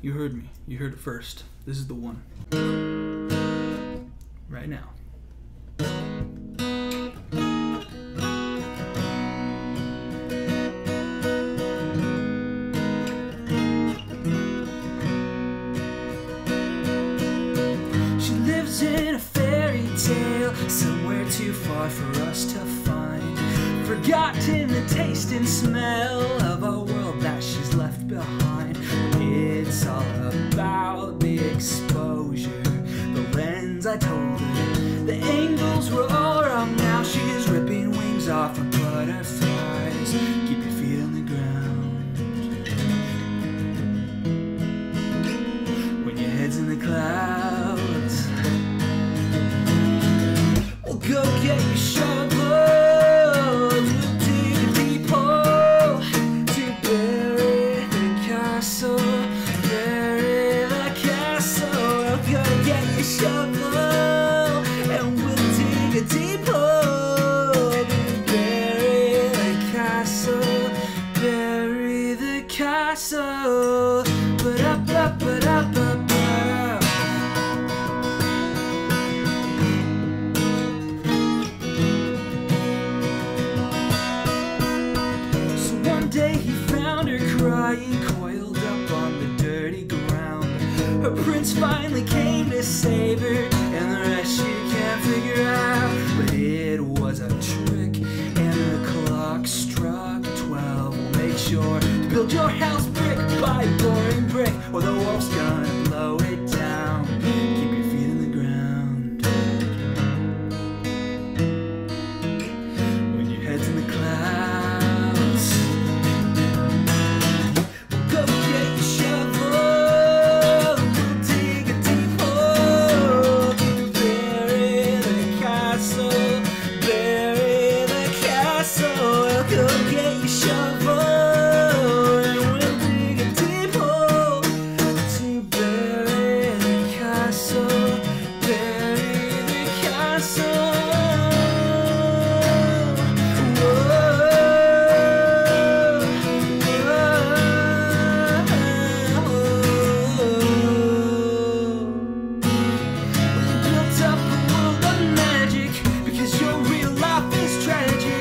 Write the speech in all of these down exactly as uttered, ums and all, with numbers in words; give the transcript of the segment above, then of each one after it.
You heard me. You heard it first. This is the one. Right now. She lives in a fairy tale, somewhere too far for us to find. Forgotten the taste and smell of a world that she's left behind. It's all about the exposure, the lens I told her. The angles were all wrong, now she is ripping wings off of butterflies. Keep your feet on the ground when your head's in the clouds. Well, go get your shovel. Shovel, and we'll dig a deep hole. Bury the castle, bury the castle. Ba-da-ba-ba-da-ba-ba. So one day he found her crying, coiled up on the dirty ground. Her prince finally came to save her, and the rest you can't figure out. But it was a trick, and the clock struck twelve. We'll make sure to build your house brick by boring brick, or the wolf's gonna blow it down. Keep your feet in the ground when your head's in the clouds. Go get your shovel. Go get your shovel, and we'll dig a deep hole to bury the castle, bury the castle. Whoa, whoa. We built up a world of magic because your real life is tragic.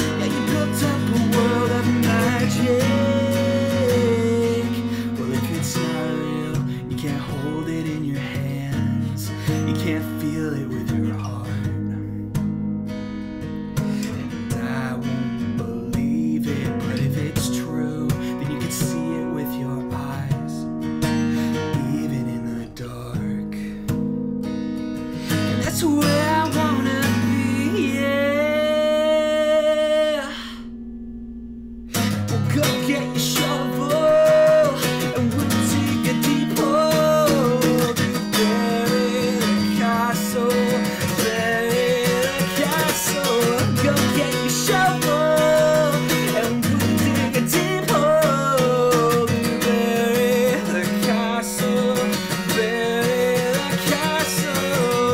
Well, if it's not real, you can't hold it in your hands. You can't feel it with your heart. And I won't believe it, but if it's true, then you can see it with your eyes, even in the dark. And that's where I wanna be, yeah. Well, go get your shovel, and we'll dig a deep hole to bury the castle, bury the castle. Go get your shovel, and we'll dig a deep hole to bury the castle, bury the castle.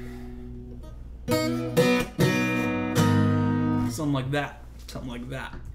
Something like that. Something like that.